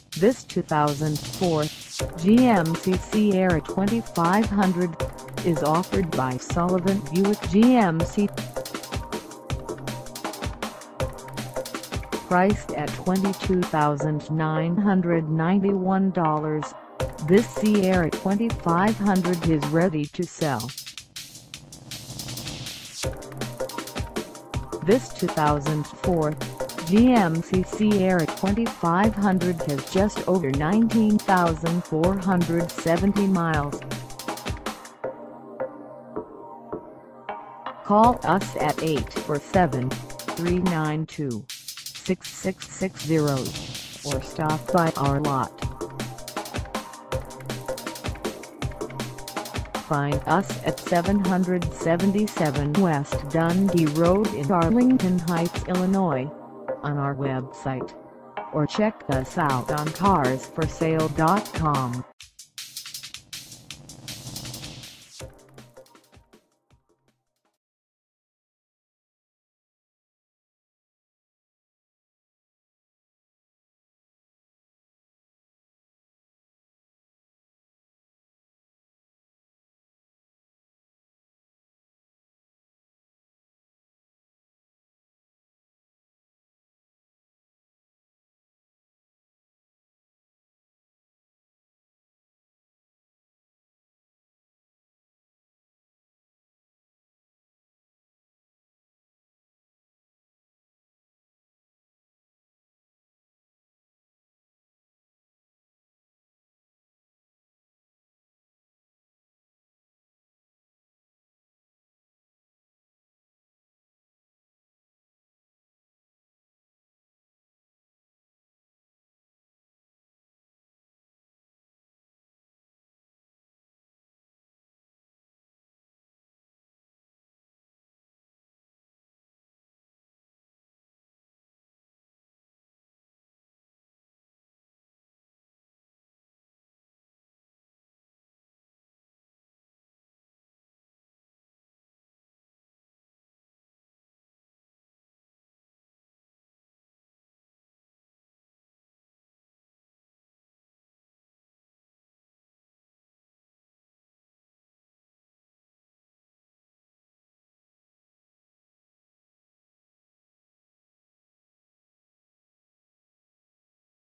This 2004 GMC Sierra 2500 is offered by Sullivan Buick GMC. Priced at $22,991, this Sierra 2500 is ready to sell. This 2004 GMC Sierra 2500 has just over 19,470 miles. Call us at 847-392-6660 or stop by our lot. Find us at 777 West Dundee Road in Arlington Heights, Illinois, on our website, or check us out on carsforsale.com.